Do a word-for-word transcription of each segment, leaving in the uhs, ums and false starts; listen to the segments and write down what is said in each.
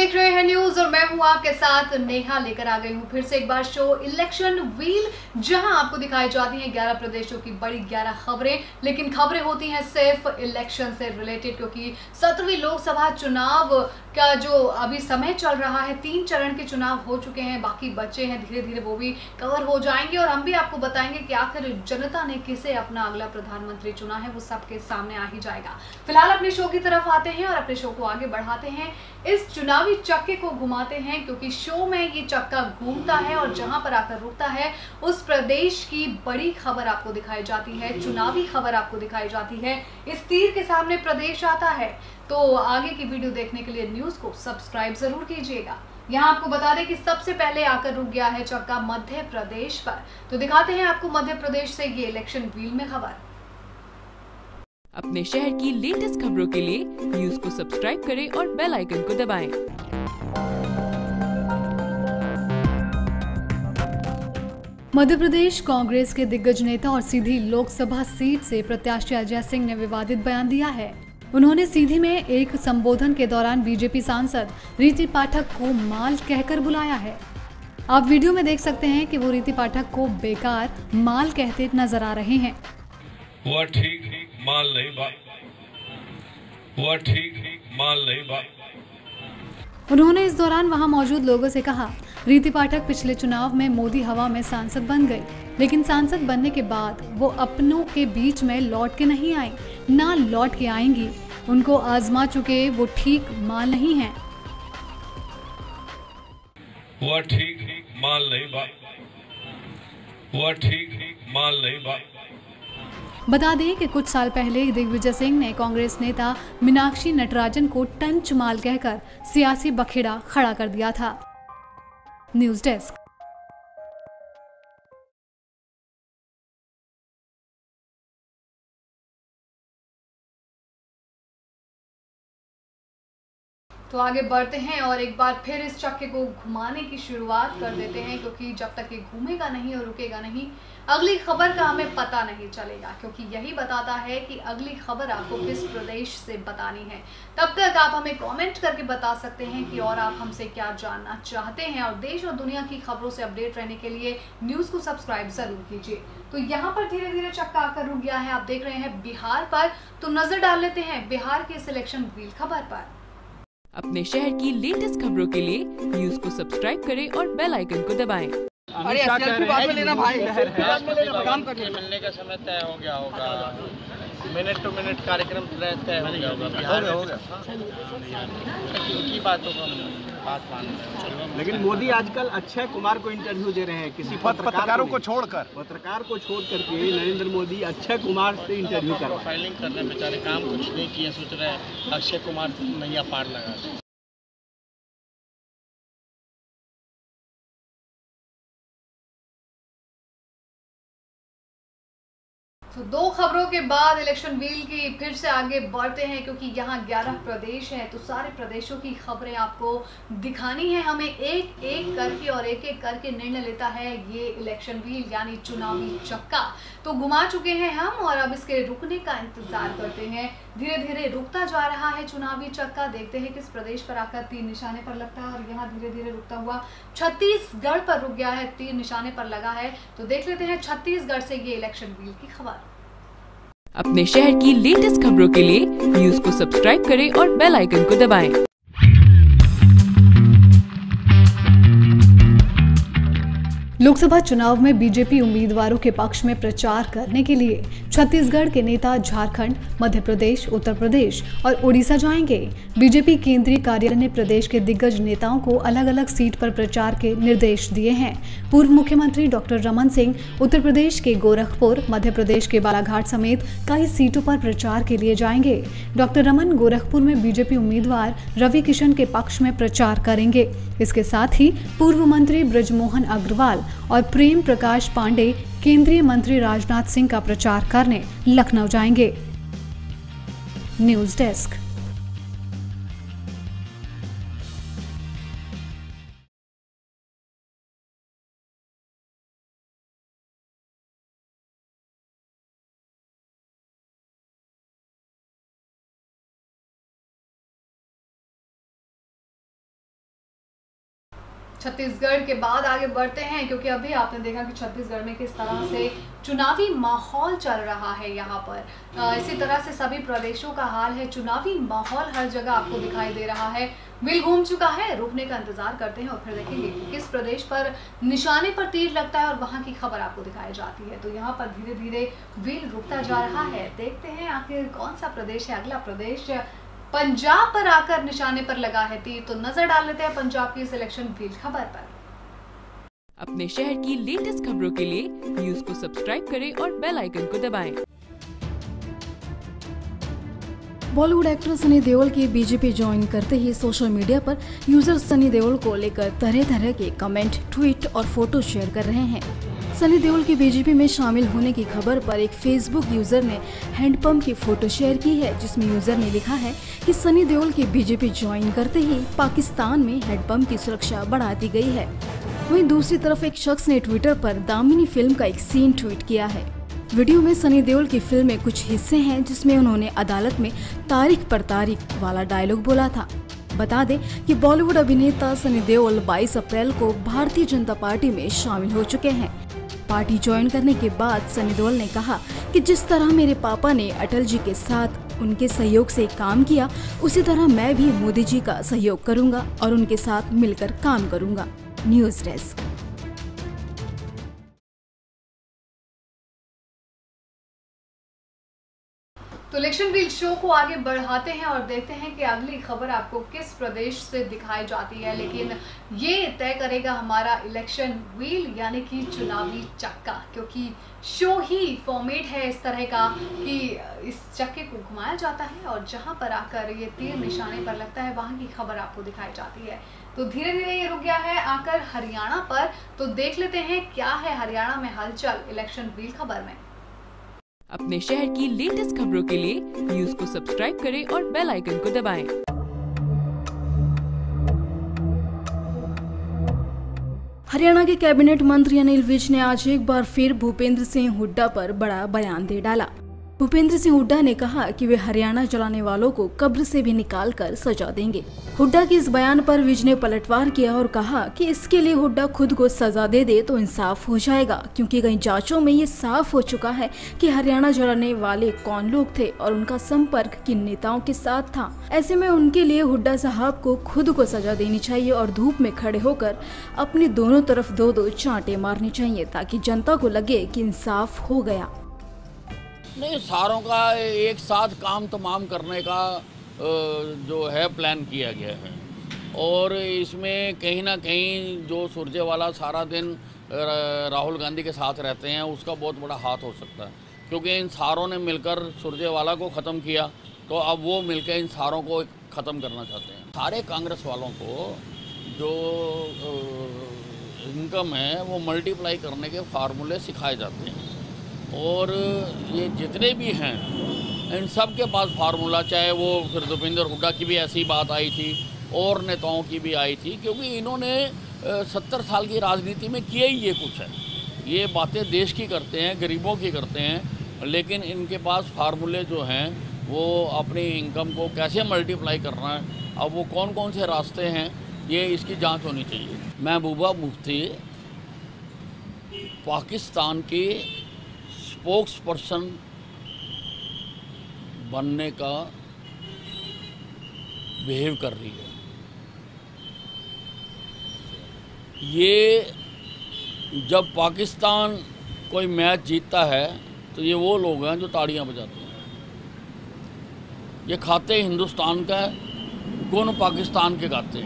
देख रहे हैं न्यूज और मैं हूं आपके साथ नेहा। लेकर आ गई हूं फिर से एक बार शो इलेक्शन व्हील, जहां आपको दिखाई जाती हैं ग्यारह प्रदेशों की बड़ी ग्यारह खबरें। लेकिन खबरें होती हैं सिर्फ इलेक्शन से रिलेटेड, क्योंकि सत्रहवीं लोकसभा चुनाव का जो अभी समय चल रहा है, तीन चरण के चुनाव हो चुके हैं, बाकी बचे हैं, धीरे धीरे वो भी कवर हो जाएंगे और हम भी आपको बताएंगे कि आखिर जनता ने किसे अपना अगला प्रधानमंत्री चुना है, वो सबके सामने आ ही जाएगा। फिलहाल अपने शो की तरफ आते हैं और अपने शो को आगे बढ़ाते हैं, इस चुनावी चक्के को घुमाते हैं, क्योंकि शो में ये चक्का घूमता है और जहां पर आकर रुकता है उस प्रदेश की बड़ी खबर आपको दिखाई जाती है, चुनावी खबर आपको दिखाई जाती है। इस तीर के सामने प्रदेश आता है, तो आगे की वीडियो देखने के लिए न्यूज को सब्सक्राइब जरूर कीजिएगा। यहाँ आपको बता दें कि सबसे पहले आकर रुक गया है चक्का मध्य प्रदेश पर, तो दिखाते हैं आपको मध्य प्रदेश से ये इलेक्शन व्हील में खबर। अपने शहर की लेटेस्ट खबरों के लिए न्यूज को सब्सक्राइब करें और बेल आइकन को दबाएं। मध्य प्रदेश कांग्रेस के दिग्गज नेता और सीधी लोकसभा सीट से प्रत्याशी अजय सिंह ने विवादित बयान दिया है। उन्होंने सीधी में एक संबोधन के दौरान बीजेपी सांसद रीति पाठक को माल कहकर बुलाया है। आप वीडियो में देख सकते हैं कि वो रीति पाठक को बेकार माल कहते नजर आ रहे हैं। वह ठीक माल नहीं बा वह ठीक माल नहीं बा उन्होंने इस दौरान वहां मौजूद लोगों से कहा, रीति पाठक पिछले चुनाव में मोदी हवा में सांसद बन गई, लेकिन सांसद बनने के बाद वो अपनों के बीच में लौट के नहीं आई, ना लौट के आएंगी। उनको आजमा चुके, वो ठीक माल नहीं है। वह ठीक माल नहीं बा वह ठीक माल नहीं बा बता दें कि कुछ साल पहले दिग्विजय सिंह ने कांग्रेस नेता मीनाक्षी नटराजन को टंच माल कहकर सियासी बखेड़ा खड़ा कर दिया था। News desk. तो आगे बढ़ते हैं और एक बार फिर इस चक्के को घुमाने की शुरुआत कर देते हैं, क्योंकि जब तक ये घूमेगा नहीं और रुकेगा नहीं, अगली खबर का हमें पता नहीं चलेगा, क्योंकि यही बताता है कि अगली खबर आपको किस प्रदेश से बतानी है। तब तक आप हमें कमेंट करके बता सकते हैं कि और आप हमसे क्या जानना चाहते हैं, और देश और दुनिया की खबरों से अपडेट रहने के लिए न्यूज़ को सब्सक्राइब जरूर कीजिए। तो यहाँ पर धीरे धीरे चक्का आकर रुक गया है, आप देख रहे हैं बिहार पर, तो नजर डाल लेते हैं बिहार के सिलेक्शन व्हील खबर पर। अपने शहर की लेटेस्ट खबरों के लिए न्यूज को सब्सक्राइब करें और बेल आइकन को दबाएं। अरे सेल्फी बाद में लेना भाई, काम करके मिलने का समय तय हो गया होगा, मिनट टू मिनट कार्यक्रम तय हो गया होगा, बिहार हो गया उनकी बातों का बात मान रहे हैं। लेकिन मोदी आजकल अक्षय कुमार को इंटरव्यू दे रहे हैं, किसी पत्रकारों को छोड़कर पत्रकार को छोड़ करके नरेंद्र मोदी अक्षय कुमार से इंटरव्यू कर रहे हैं। प्रोफाइलिंग करने बेचारे काम कुछ नहीं किए, सोच रहे हैं अक्षय कुमार नैया पार लगा दें। तो दो खबरों के बाद इलेक्शन व्हील की फिर से आगे बढ़ते हैं, क्योंकि यहाँ ग्यारह प्रदेश हैं, तो सारे प्रदेशों की खबरें आपको दिखानी है हमें एक एक करके, और एक एक करके निर्णय लेता है ये इलेक्शन व्हील यानी चुनावी चक्का। तो घुमा चुके हैं हम और अब इसके रुकने का इंतजार करते हैं। धीरे धीरे रुकता जा रहा है चुनावी चक्का, देखते हैं किस प्रदेश पर आकर तीर निशाने पर लगता है, और यहाँ धीरे धीरे रुकता हुआ छत्तीसगढ़ पर रुक गया है, तीर निशाने पर लगा है। तो देख लेते हैं छत्तीसगढ़ से ये इलेक्शन व्हील की खबर। अपने शहर की लेटेस्ट खबरों के लिए न्यूज को सब्सक्राइब करें और बेल आइकन को दबाएं। लोकसभा चुनाव में बीजेपी उम्मीदवारों के पक्ष में प्रचार करने के लिए छत्तीसगढ़ के नेता झारखंड, मध्य प्रदेश, उत्तर प्रदेश और उड़ीसा जाएंगे। बीजेपी केंद्रीय कार्यालय ने प्रदेश के दिग्गज नेताओं को अलग अलग सीट पर प्रचार के निर्देश दिए हैं। पूर्व मुख्यमंत्री डॉक्टर रमन सिंह उत्तर प्रदेश के गोरखपुर, मध्य प्रदेश के बालाघाट समेत कई सीटों पर प्रचार के लिए जाएंगे। डॉक्टर रमन गोरखपुर में बीजेपी उम्मीदवार रवि किशन के पक्ष में प्रचार करेंगे। इसके साथ ही पूर्व मंत्री ब्रजमोहन अग्रवाल और प्रेम प्रकाश पांडे केंद्रीय मंत्री राजनाथ सिंह का प्रचार करने लखनऊ जाएंगे। News desk. छत्तीसगढ़ के बाद आगे बढ़ते हैं, क्योंकि अभी आपने देखा कि छत्तीसगढ़ में किस तरह से चुनावी माहौल चल रहा है यहाँ पर। इसी तरह से सभी प्रदेशों का हाल है, चुनावी माहौल हर जगह आपको दिखाई दे रहा है। व्हील घूम चुका है, रुकने का इंतजार करते हैं और फिर देखेंगे कि किस प्रदेश पर निशाने पर तीर लगता है और वहाँ की खबर आपको दिखाई जाती है। तो यहाँ पर धीरे धीरे व्हील रुकता जा रहा है। देखते हैं आखिर कौन सा प्रदेश है अगला प्रदेश। पंजाब पर आकर निशाने पर लगा है तीर, तो नजर डाल लेते हैं पंजाब की सिलेक्शन व्हील खबर पर। अपने शहर की लेटेस्ट खबरों के लिए न्यूज को सब्सक्राइब करें और बेल आइकन को दबाएं। बॉलीवुड एक्टर सनी देओल के बीजेपी ज्वाइन करते ही सोशल मीडिया पर यूजर्स सनी देओल को लेकर तरह तरह के कमेंट, ट्वीट और फोटो शेयर कर रहे हैं। सनी देओल के बीजेपी में शामिल होने की खबर पर एक फेसबुक यूजर ने हैंडपंप की फोटो शेयर की है, जिसमें यूजर ने लिखा है कि सनी देओल के बीजेपी ज्वाइन करते ही पाकिस्तान में हैंडपंप की सुरक्षा बढ़ा दी गई है। वहीं दूसरी तरफ एक शख्स ने ट्विटर पर दामिनी फिल्म का एक सीन ट्वीट किया है। वीडियो में सनी देओल की फिल्म में कुछ हिस्से हैं जिसमें उन्होंने अदालत में तारीख पर तारीख वाला डायलॉग बोला था। बता दें कि बॉलीवुड अभिनेता सनी देओल बाईस अप्रैल को भारतीय जनता पार्टी में शामिल हो चुके हैं। पार्टी ज्वाइन करने के बाद सनी देओल ने कहा कि जिस तरह मेरे पापा ने अटल जी के साथ उनके सहयोग से काम किया, उसी तरह मैं भी मोदी जी का सहयोग करूंगा और उनके साथ मिलकर काम करूंगा। News desk. तो इलेक्शन व्हील शो को आगे बढ़ाते हैं और देखते हैं कि अगली खबर आपको किस प्रदेश से दिखाई जाती है। लेकिन ये तय करेगा हमारा इलेक्शन व्हील यानी कि चुनावी चक्का, क्योंकि शो ही फॉर्मेट है इस तरह का कि इस चक्के को घुमाया जाता है और जहां पर आकर ये तीर निशाने पर लगता है वहां की खबर आपको दिखाई जाती है। तो धीरे धीरे ये रुक गया है आकर हरियाणा पर, तो देख लेते हैं क्या है हरियाणा में हलचल इलेक्शन व्हील खबर में। अपने शहर की लेटेस्ट खबरों के लिए न्यूज को सब्सक्राइब करें और बेल आइकन को दबाएं। हरियाणा के कैबिनेट मंत्री अनिल विज ने आज एक बार फिर भूपेंद्र सिंह हुड्डा पर बड़ा बयान दे डाला। भूपेंद्र सिंह हुड्डा ने कहा कि वे हरियाणा जलाने वालों को कब्र से भी निकाल कर सजा देंगे। हुड्डा के इस बयान पर विज ने पलटवार किया और कहा कि इसके लिए हुड्डा खुद को सजा दे दे तो इंसाफ हो जाएगा, क्योंकि कई जांचों में ये साफ हो चुका है कि हरियाणा जलाने वाले कौन लोग थे और उनका संपर्क किन नेताओं के साथ था। ऐसे में उनके लिए हुड्डा साहब को खुद को सजा देनी चाहिए और धूप में खड़े होकर अपनी दोनों तरफ दो दो चांटे मारनी चाहिए, ताकि जनता को लगे कि इंसाफ हो गया। नहीं, सारों का एक साथ काम तमाम करने का जो है प्लान किया गया है और इसमें कहीं ना कहीं जो सुरजेवाला सारा दिन राहुल गांधी के साथ रहते हैं उसका बहुत बड़ा हाथ हो सकता है, क्योंकि इन सारों ने मिलकर सुरजेवाला को ख़त्म किया तो अब वो मिलकर इन सारों को ख़त्म करना चाहते हैं। सारे कांग्रेस वालों को जो इनकम है वो मल्टीप्लाई करने के फार्मूले सिखाए जाते हैं और ये जितने भी हैं इन सब के पास फार्मूला, चाहे वो फिर भूपेंद्र हुड्डा की भी ऐसी बात आई थी और नेताओं की भी आई थी, क्योंकि इन्होंने सत्तर साल की राजनीति में किया ही ये कुछ है। ये बातें देश की करते हैं, गरीबों की करते हैं, लेकिन इनके पास फार्मूले जो हैं वो अपनी इनकम को कैसे मल्टीप्लाई करना है, अब वो कौन कौन से रास्ते हैं ये इसकी जांच होनी चाहिए। महबूबा मुफ्ती पाकिस्तान की स्पोक्स पर्सन बनने का बिहेव कर रही है। ये जब पाकिस्तान कोई मैच जीतता है तो ये वो लोग हैं जो ताड़ियां बजाते हैं। ये खाते हिंदुस्तान का है, गुण पाकिस्तान के गाते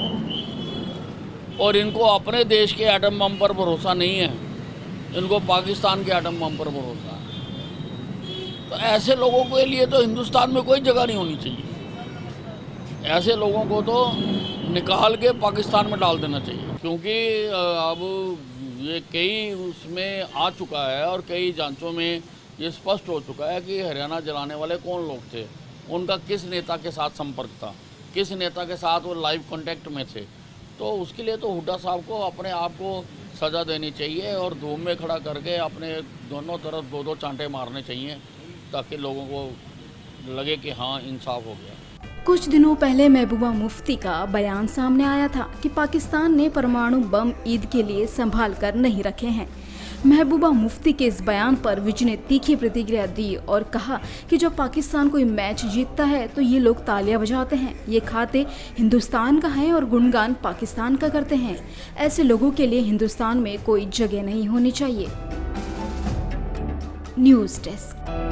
हैं और इनको अपने देश के एटम बम पर भरोसा नहीं है, इनको पाकिस्तान के एटम बम पर भरोसा है। तो ऐसे लोगों के लिए तो हिंदुस्तान में कोई जगह नहीं होनी चाहिए। ऐसे लोगों को तो निकाल के पाकिस्तान में डाल देना चाहिए, क्योंकि अब ये कई उसमें आ चुका है और कई जांचों में ये स्पष्ट हो चुका है कि हरियाणा जलाने वाले कौन लोग थे, उनका किस नेता के साथ संपर्क था, किस नेता के साथ वो लाइव कांटेक्ट में थे। तो उसके लिए तो हुड्डा साहब को अपने आप को सज़ा देनी चाहिए और धूम में खड़ा करके अपने दोनों तरफ दो दो चांटे मारने चाहिए, ताकि लोगों को लगे कि हाँ इंसाफ हो गया। कुछ दिनों पहले महबूबा मुफ्ती का बयान सामने आया था कि पाकिस्तान ने परमाणु बम ईद के लिए संभाल कर नहीं रखे हैं। महबूबा मुफ्ती के इस बयान पर विज ने तीखी प्रतिक्रिया दी और कहा कि जब पाकिस्तान कोई मैच जीतता है तो ये लोग तालियां बजाते हैं। ये खाते हिंदुस्तान का है और गुणगान पाकिस्तान का करते हैं। ऐसे लोगों के लिए हिंदुस्तान में कोई जगह नहीं होनी चाहिए। News desk.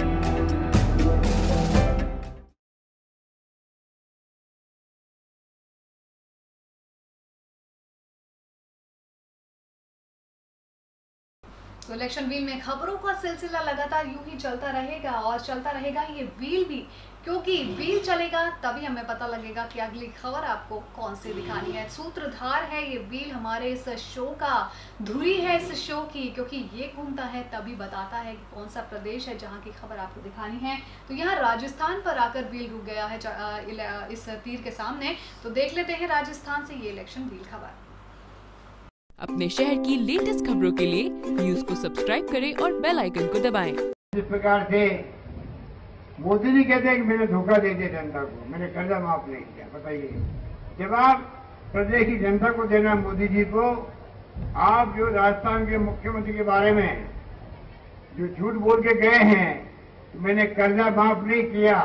तो इलेक्शन व्हील में खबरों का सिलसिला लगातार यूं ही चलता रहेगा और चलता रहेगा ये व्हील भी, क्योंकि व्हील चलेगा तभी हमें पता लगेगा कि अगली खबर आपको कौन सी दिखानी है। सूत्रधार है ये व्हील हमारे इस शो का, धुरी है इस शो की, क्योंकि ये घूमता है तभी बताता है कि कौन सा प्रदेश है जहाँ की खबर आपको दिखानी है। तो यहाँ राजस्थान पर आकर व्हील रुक गया है इस तीर के सामने। तो देख लेते हैं राजस्थान से ये इलेक्शन व्हील खबर। अपने शहर की लेटेस्ट खबरों के लिए न्यूज़ को सब्सक्राइब करें और बेल आइकन को दबाएं। इस प्रकार से मोदी जी कहते हैं कि मैंने धोखा दे दिया जनता को, मैंने कर्जा माफ नहीं किया। बताइए, जवाब प्रदेश की जनता को देना मोदी जी को। आप जो राजस्थान के मुख्यमंत्री के बारे में जो झूठ बोल के गए हैं, मैंने कर्जा माफ नहीं किया,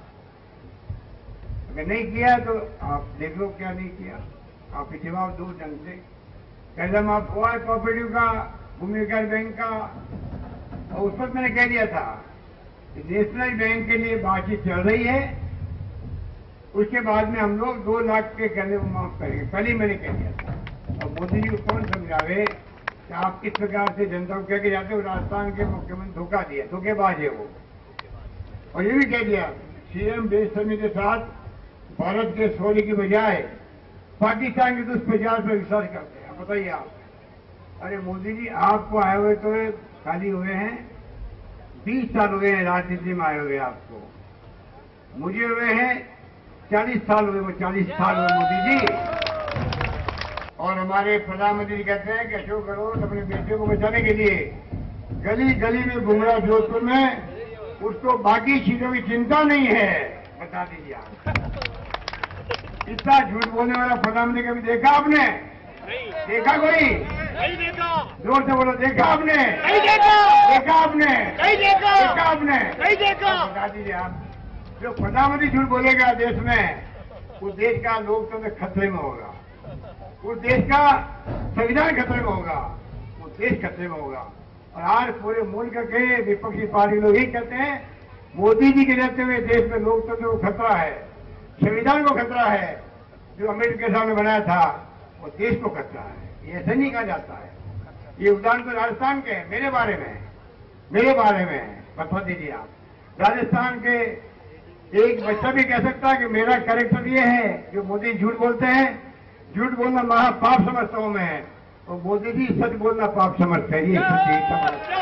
अगर नहीं किया तो आप देख लो क्या नहीं किया। आप जवाब दो ढंग से। कर्जा माफ हुआ है कोऑपरेटिव का, भूमि विकास बैंक का, और उस पर मैंने कह दिया था कि नेशनल बैंक के लिए बातचीत चल रही है, उसके बाद में हम लोग दो लाख के कर्जे को माफ करेंगे, पहले मैंने कह दिया था। और मोदी जी को कौन समझावे कि आप किस प्रकार से जनता को कह के जाते हो राजस्थान के मुख्यमंत्री धोखा दिया, धोखेबाज है वो। और ये भी कह दिया सीएम बेशर्मी के साथ भारत के सोने की बजाय पाकिस्तान के दुष्प्रचार पर विश्वास करते हैं। बताइए आप, अरे मोदी जी आपको आए हुए तो खाली हुए हैं बीस साल हुए हैं, राजनीति में आए हुए आपको। मुझे हुए हैं चालीस साल हुए, वो चालीस साल हुए मोदी जी। और हमारे प्रधानमंत्री कहते हैं कि अशोक गहलोत अपने बेटे को बचाने के लिए गली गली में घूम रहा जोधपुर में, उसको बाकी चीजों की चिंता नहीं है। बता दीजिए आप, इतना झूठ बोलने वाला प्रधानमंत्री कभी देखा आपने? देखा कोई? नहीं देखा। जोर से बोलो, देखा आपने? नहीं देखा। देखा आपने? नहीं देखा। देखा आपने? नहीं देखा। बता दीजिए आप, जो प्रधानमंत्री झूठ बोलेगा देश में, उस देश का लोकतंत्र खतरे में होगा, उस देश का संविधान खतरे में होगा, वो देश खतरे में होगा। और आज पूरे मुल्क के विपक्षी पार्टी लोग यही कहते हैं मोदी जी के रहते हुए देश में लोकतंत्र को खतरा है, संविधान को खतरा है, जो अम्बेडकर साहब ने बनाया था वो देश को खतरा है। ये ऐसे नहीं कहा जाता है। ये उदाहरण तो राजस्थान के हैं, मेरे बारे में मेरे बारे में बता दीजिए आप। राजस्थान के एक बच्चा भी कह सकता है कि मेरा कैरेक्टर ये है, जो मोदी झूठ बोलते हैं, झूठ बोलना महापाप समझता हूं मैं, और मोदी जी सच बोलना पाप समझते हैं। ये सच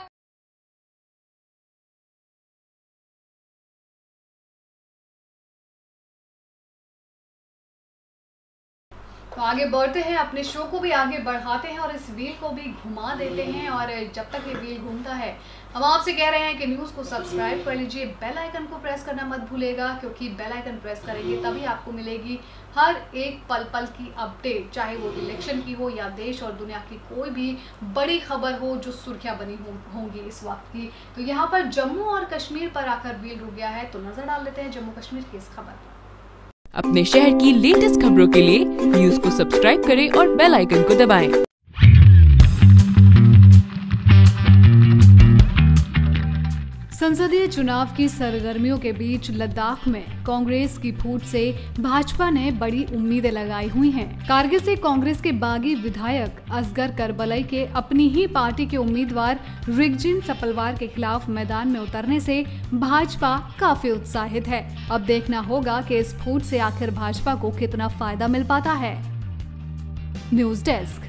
तो आगे बढ़ते हैं, अपने शो को भी आगे बढ़ाते हैं और इस व्हील को भी घुमा देते हैं। और जब तक ये व्हील घूमता है, हम आपसे कह रहे हैं कि न्यूज़ को सब्सक्राइब कर लीजिए, बेल आइकन को प्रेस करना मत भूलेगा, क्योंकि बेल आइकन प्रेस करेंगे तभी आपको मिलेगी हर एक पल पल की अपडेट, चाहे वो इलेक्शन की हो या देश और दुनिया की कोई भी बड़ी खबर हो जो सुर्खियां बनी हो, होंगी इस वक्त की। तो यहाँ पर जम्मू और कश्मीर पर आकर व्हील रुक गया है, तो नजर डाल लेते हैं जम्मू कश्मीर की इस खबर पर। अपने शहर की लेटेस्ट खबरों के लिए न्यूज़ को सब्सक्राइब करें और बेल आइकन को दबाएं। संसदीय चुनाव की सरगर्मियों के बीच लद्दाख में कांग्रेस की फूट से भाजपा ने बड़ी उम्मीदें लगाई हुई हैं। कारगिल से कांग्रेस के बागी विधायक असगर करबलाई के अपनी ही पार्टी के उम्मीदवार रिगजिन सपलवार के खिलाफ मैदान में उतरने से भाजपा काफी उत्साहित है। अब देखना होगा कि इस फूट से आखिर भाजपा को कितना फायदा मिल पाता है। News desk.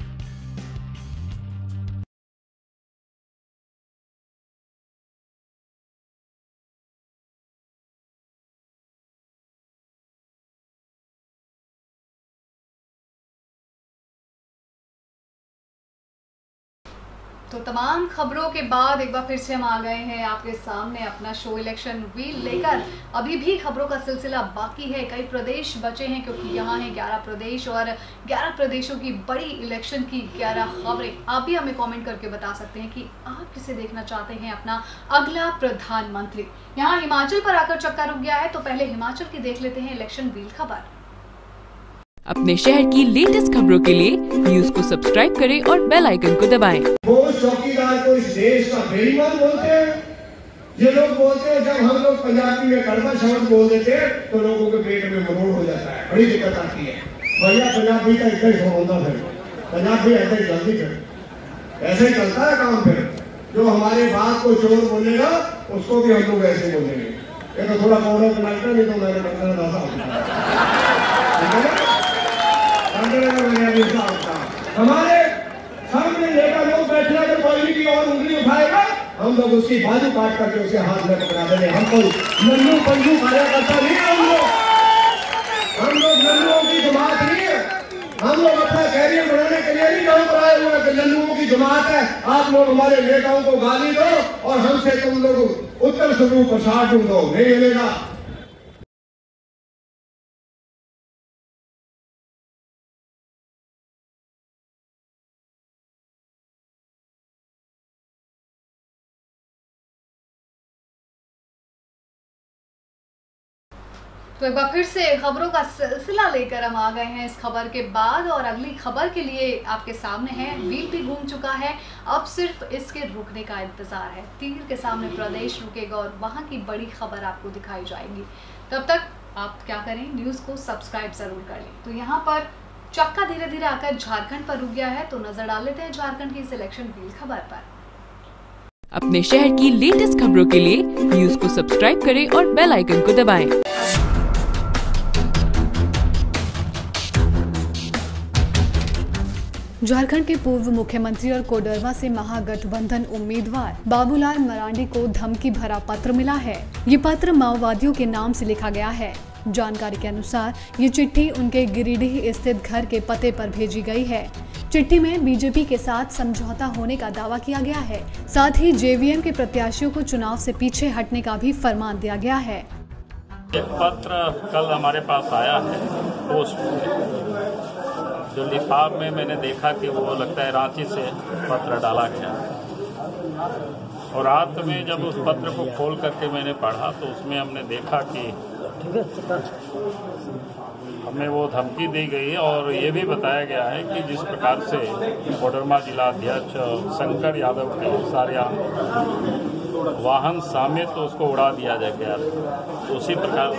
तो तमाम खबरों के बाद एक बार फिर से हम आ गए हैं आपके सामने अपना शो इलेक्शन व्हील लेकर। अभी भी खबरों का सिलसिला बाकी है, कई प्रदेश बचे हैं क्योंकि यहाँ है ग्यारह प्रदेश और ग्यारह प्रदेशों की बड़ी इलेक्शन की ग्यारह खबरें। आप भी हमें कमेंट करके बता सकते हैं कि आप किसे देखना चाहते हैं अपना अगला प्रधानमंत्री। यहाँ हिमाचल पर आकर चक्का रुक गया है, तो पहले हिमाचल की देख लेते हैं इलेक्शन व्हील खबर। अपने शहर की लेटेस्ट खबरों के लिए न्यूज को सब्सक्राइब करें और बेल आइकन को दबाएं। वो चौकीदार को इस देश का बेईमान बोलते हैं। ये लोग बोलते हैं जब हम लोग पंजाबी में कड़वा शब्द बोल देते हैं तो लोगों के पेट में मरोड़ हो जाता है, बड़ी दिक्कत आती है। भैया पंजाबी का इतना ही होता फिर पंजाबी ऐसे ही जल्दी फिर ऐसे ही चलता है काम। फिर जो हमारे बात को चोर बोलेगा उसको भी हम लोग ऐसे बोलेंगे। ये तो थोड़ा कौड़ा बनाता नहीं तो मैंने हमारे सामने नेता लोग बैठे अगर कोई की और उंगली उठाएगा हम लोग उसकी बाजू काट करके उसे हाथ में पकड़ा देंगे। हम कोई नन्नू पंजू कार्यकर्ता नहीं है, हम लोग हम लोग नन्नुओं की जमात नहीं है। हम लोग अपना कैरियर बनाने के लिए नहीं काम पर आए हुए कि नन्नुओं की जमात है। आप लोग हमारे नेताओं को गाली दो और हमसे तुम लोग उत्तर स्वरूप प्रसाद दो, नहीं मिलेगा। तो एक बार फिर से खबरों का सिलसिला लेकर हम आ गए हैं इस खबर के बाद, और अगली खबर के लिए आपके सामने है। व्हील भी घूम चुका है, अब सिर्फ इसके रुकने का इंतजार है। तीर के सामने प्रदेश रुकेगा और वहां की बड़ी खबर आपको दिखाई जाएगी। तब तक आप क्या करें, न्यूज को सब्सक्राइब जरूर कर लें। तो यहाँ पर चक्का धीरे धीरे आकर झारखंड पर रुक गया है, तो नजर डाल लेते हैं झारखंड की इस इलेक्शन व्हील खबर पर। अपने शहर की लेटेस्ट खबरों के लिए न्यूज को सब्सक्राइब करें और बेल आइकन को दबाएं। झारखंड के पूर्व मुख्यमंत्री और कोडरवा से महागठबंधन उम्मीदवार बाबूलाल मरांडी को धमकी भरा पत्र मिला है। ये पत्र माओवादियों के नाम से लिखा गया है। जानकारी के अनुसार ये चिट्ठी उनके गिरिडीह स्थित घर के पते पर भेजी गई है। चिट्ठी में बीजेपी के साथ समझौता होने का दावा किया गया है। साथ ही जेवीएम के प्रत्याशियों को चुनाव से पीछे हटने का भी फरमान दिया गया है। एक पत्र कल हमारे पास आया है पोस्ट में, जो लिफाफ में मैंने देखा कि वो लगता है रांची से पत्र डाला गया। और रात में जब उस पत्र को खोल करके मैंने पढ़ा तो उसमें हमने देखा कि हमें वो धमकी दी गई और ये भी बताया गया है कि जिस प्रकार से कोडरमा जिला अध्यक्ष शंकर यादव के सारे वाहन समेत तो उसको उड़ा दिया जा गया, तो उसी प्रकार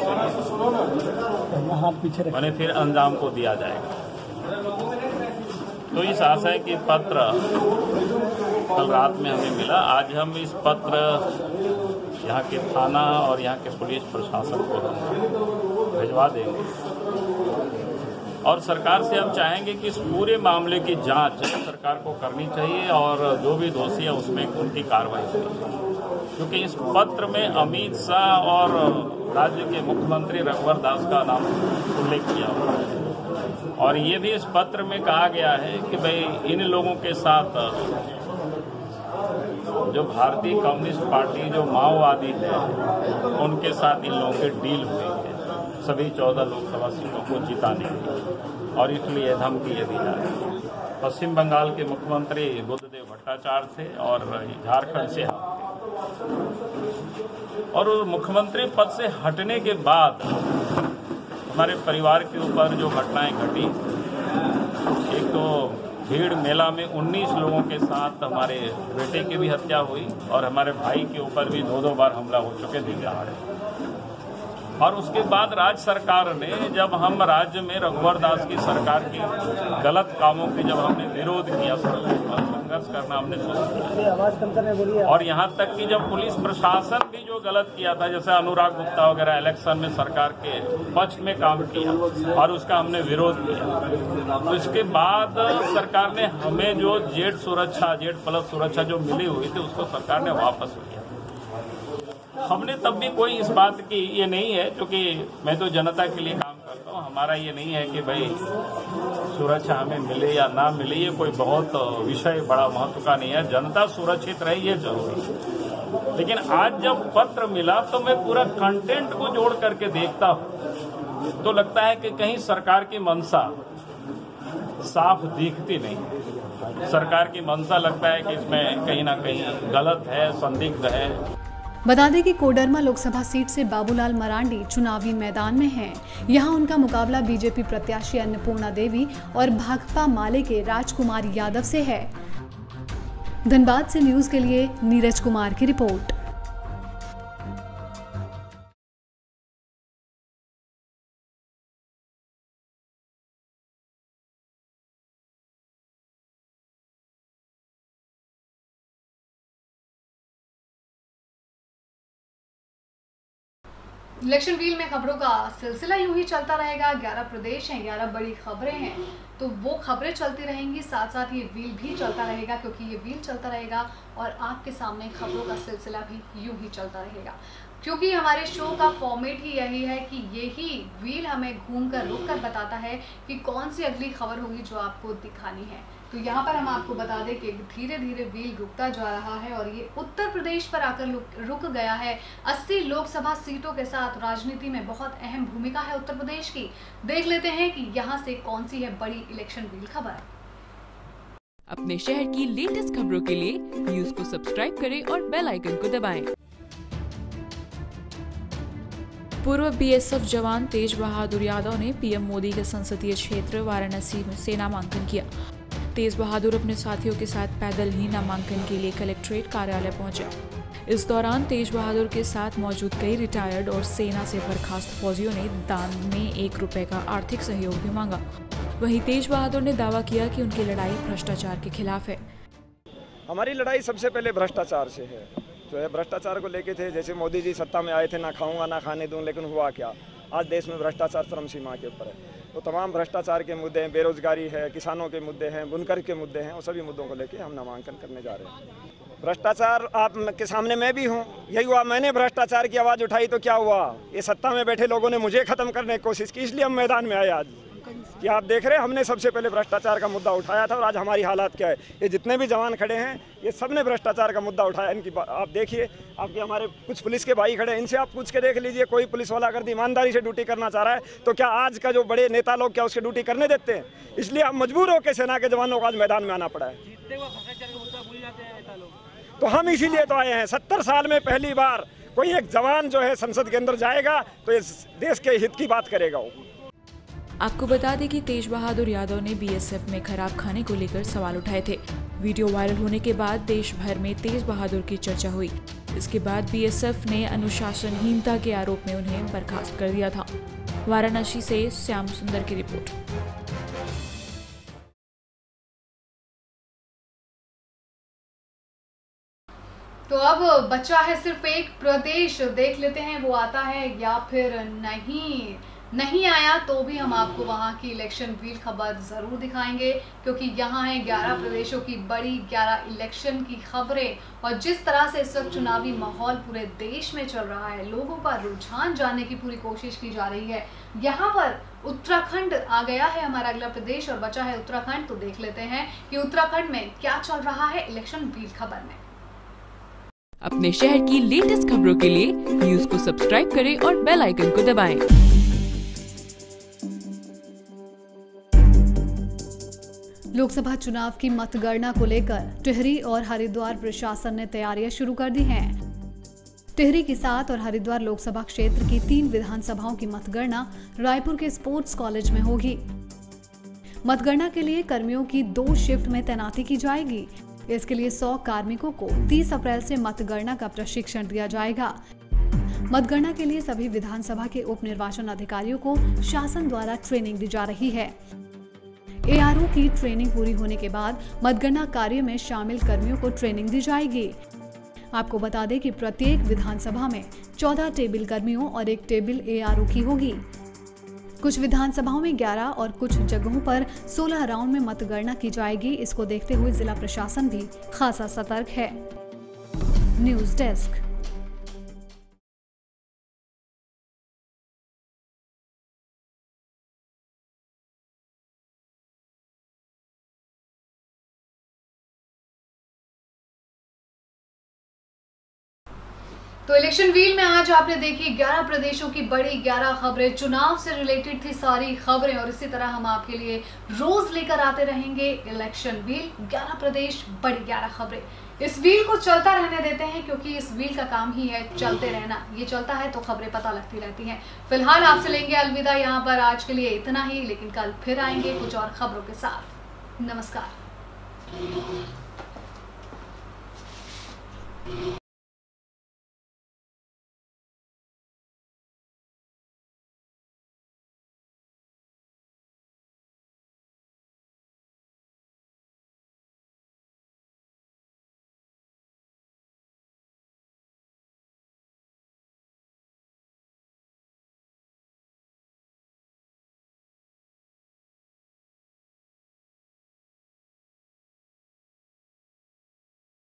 से मैंने फिर अंजाम को दिया जाएगा। तो इस आशय की पत्र कल रात में हमें मिला। आज हम इस पत्र यहाँ के थाना और यहाँ के पुलिस प्रशासन को हम भिजवा देंगे और सरकार से हम चाहेंगे कि इस पूरे मामले की जांच सरकार को करनी चाहिए और जो भी दोषी है उसमें उनकी कार्रवाई करनी चाहिए, क्योंकि इस पत्र में अमित शाह और राज्य के मुख्यमंत्री रघुवर दास का नाम उल्लेख किया हुआ है। और ये भी इस पत्र में कहा गया है कि भाई इन लोगों के साथ जो भारतीय कम्युनिस्ट पार्टी जो माओवादी है उनके साथ इन लोगों की डील हुई है सभी चौदह लोकसभा सीटों को जिताने की, और इसलिए धमकी ये दी जा रही है। पश्चिम बंगाल के मुख्यमंत्री बुद्धदेव भट्टाचार्य थे और झारखंड से और मुख्यमंत्री पद से हटने के बाद हमारे परिवार के ऊपर जो घटनाएं घटी, एक तो भीड़ मेला में उन्नीस लोगों के साथ हमारे बेटे की भी हत्या हुई और हमारे भाई के ऊपर भी दो दो बार हमला हो चुके दिख रहा है। और उसके बाद राज्य सरकार ने, जब हम राज्य में रघुवर दास की सरकार की गलत कामों के जब हमने विरोध किया, संघर्ष करना हमने शुरू किया, और यहाँ तक कि जब पुलिस प्रशासन भी जो गलत किया था, जैसे अनुराग गुप्ता वगैरह इलेक्शन में सरकार के पक्ष में काम किया और उसका हमने विरोध किया, तो इसके बाद सरकार ने हमें जो जेड सुरक्षा जेड प्लस सुरक्षा जो मिली हुई थी उसको सरकार ने वापस लिया। हमने तब भी कोई इस बात की ये नहीं है, क्योंकि मैं तो जनता के लिए काम करता हूँ, हमारा ये नहीं है कि भाई सुरक्षा हमें मिले या ना मिले ये कोई बहुत विषय बड़ा महत्व का नहीं है। जनता सुरक्षित रहे ये जरूरी है। लेकिन आज जब पत्र मिला तो मैं पूरा कंटेंट को जोड़ करके देखता हूं तो लगता है कि कहीं सरकार की मंशा साफ दिखती नहीं। सरकार की मंशा लगता है कि इसमें कहीं ना कहीं गलत है, संदिग्ध है। बता दें कि कोडरमा लोकसभा सीट से बाबूलाल मरांडी चुनावी मैदान में हैं। यहां उनका मुकाबला बीजेपी प्रत्याशी अन्नपूर्णा देवी और भाकपा माले के राजकुमार यादव से है। धनबाद से न्यूज के लिए नीरज कुमार की रिपोर्ट। इलेक्शन व्हील में खबरों का सिलसिला यूं ही चलता रहेगा। ग्यारह प्रदेश हैं, ग्यारह बड़ी खबरें हैं, तो वो खबरें चलती रहेंगी, साथ साथ ये व्हील भी चलता रहेगा, क्योंकि ये व्हील चलता रहेगा और आपके सामने खबरों का सिलसिला भी यूं ही चलता रहेगा। क्योंकि हमारे शो का फॉर्मेट ही यही है कि यही व्हील हमें घूम कर रुक कर बताता है कि कौन सी अगली खबर होगी जो आपको दिखानी है। तो यहाँ पर हम आपको बता दें कि धीरे धीरे व्हील रुकता जा रहा है और ये उत्तर प्रदेश पर आकर रुक गया है। अस्सी लोकसभा सीटों के साथ राजनीति में बहुत अहम भूमिका है उत्तर प्रदेश की। देख लेते हैं कि यहाँ से कौन सी है बड़ी इलेक्शन व्हील खबर। अपने शहर की लेटेस्ट खबरों के लिए न्यूज को सब्सक्राइब करें और बेल आइकन को दबाएं। पूर्व बीएसएफ जवान तेज बहादुर यादव ने पीएम मोदी के संसदीय क्षेत्र वाराणसी से नामांकन किया। तेज बहादुर अपने साथियों के साथ पैदल ही नामांकन के लिए कलेक्ट्रेट कार्यालय पहुंचे। इस दौरान तेज बहादुर के साथ मौजूद कई रिटायर्ड और सेना से बर्खास्त फौजियों ने दान में एक रुपए का आर्थिक सहयोग भी मांगा। वहीं तेज बहादुर ने दावा किया कि उनकी लड़ाई भ्रष्टाचार के खिलाफ है। हमारी लड़ाई सबसे पहले भ्रष्टाचार से है, जो है भ्रष्टाचार को लेके थे। जैसे मोदी जी सत्ता में आए थे, ना खाऊंगा ना खाने दूं, लेकिन हुआ क्या, आज देश में भ्रष्टाचार चरम सीमा के ऊपर है। तो तमाम भ्रष्टाचार के मुद्दे हैं, बेरोजगारी है, किसानों के मुद्दे हैं, बुनकर के मुद्दे हैं, और सभी मुद्दों को लेके हम नामांकन करने जा रहे हैं। भ्रष्टाचार आप के सामने मैं भी हूँ, यही हुआ, मैंने भ्रष्टाचार की आवाज़ उठाई तो क्या हुआ, ये सत्ता में बैठे लोगों ने मुझे खत्म करने की कोशिश की, इसलिए हम मैदान में आए आज। कि आप देख रहे हैं, हमने सबसे पहले भ्रष्टाचार का मुद्दा उठाया था और आज हमारी हालात क्या है। ये जितने भी जवान खड़े हैं ये सब ने भ्रष्टाचार का मुद्दा उठाया। इनकी आप देखिए, आपके हमारे कुछ पुलिस के भाई खड़े हैं, इनसे आप पूछ के देख लीजिए, कोई पुलिस वाला अगर ईमानदारी से ड्यूटी करना चाह रहा है तो क्या आज का जो बड़े नेता लोग क्या उसकी ड्यूटी करने देते हैं? इसलिए आप मजबूर होकर सेना के जवानों को आज मैदान में आना पड़ा है। तो हम इसीलिए तो आए हैं, सत्तर साल में पहली बार कोई एक जवान जो है संसद के अंदर जाएगा तो इस देश के हित की बात करेगा वो। आपको बता दें कि तेज बहादुर यादव ने बीएसएफ में खराब खाने को लेकर सवाल उठाए थे। वीडियो वायरल होने के बाद देश भर में तेज बहादुर की चर्चा हुई। इसके बाद बीएसएफ ने अनुशासनहीनता के आरोप में उन्हें बर्खास्त कर दिया था। वाराणसी से श्याम सुंदर की रिपोर्ट। तो अब बचा है सिर्फ एक प्रदेश, देख लेते हैं वो आता है या फिर नहीं। नहीं आया तो भी हम आपको वहां की इलेक्शन व्हील खबर जरूर दिखाएंगे, क्योंकि यहाँ है ग्यारह प्रदेशों की बड़ी ग्यारह इलेक्शन की खबरें। और जिस तरह से इस वक्त चुनावी माहौल पूरे देश में चल रहा है, लोगों का रुझान जानने की पूरी कोशिश की जा रही है। यहाँ पर उत्तराखंड आ गया है हमारा अगला प्रदेश और बचा है उत्तराखंड। तो देख लेते हैं कि उत्तराखंड में क्या चल रहा है इलेक्शन व्हील खबर में। अपने शहर की लेटेस्ट खबरों के लिए न्यूज को सब्सक्राइब करें और बेल आइकन को दबाएं। लोकसभा चुनाव की मतगणना को लेकर टिहरी और हरिद्वार प्रशासन ने तैयारियां शुरू कर दी हैं। टिहरी की सात और हरिद्वार लोकसभा क्षेत्र की तीन विधानसभाओं की मतगणना रायपुर के स्पोर्ट्स कॉलेज में होगी। मतगणना के लिए कर्मियों की दो शिफ्ट में तैनाती की जाएगी। इसके लिए सौ कार्मिकों को तीस अप्रैल से मतगणना का प्रशिक्षण दिया जाएगा। मतगणना के लिए सभी विधानसभा के उप निर्वाचन अधिकारियों को शासन द्वारा ट्रेनिंग दी जा रही है। एआरओ की ट्रेनिंग पूरी होने के बाद मतगणना कार्य में शामिल कर्मियों को ट्रेनिंग दी जाएगी। आपको बता दें कि प्रत्येक विधानसभा में चौदह टेबल कर्मियों और एक टेबल एआरओ की होगी। कुछ विधानसभाओं में ग्यारह और कुछ जगहों पर सोलह राउंड में मतगणना की जाएगी। इसको देखते हुए जिला प्रशासन भी खासा सतर्क है। News desk. तो इलेक्शन व्हील में आज आपने देखी ग्यारह प्रदेशों की बड़ी ग्यारह खबरें, चुनाव से रिलेटेड थी सारी खबरें और इसी तरह हम आपके लिए रोज लेकर आते रहेंगे इलेक्शन व्हील, ग्यारह प्रदेश बड़ी ग्यारह खबरें। इस व्हील को चलता रहने देते हैं क्योंकि इस व्हील का काम ही है चलते रहना, ये चलता है तो खबरें पता लगती रहती हैं। फिलहाल आपसे लेंगे अलविदा यहाँ पर, आज के लिए इतना ही, लेकिन कल फिर आएंगे कुछ और खबरों के साथ। नमस्कार।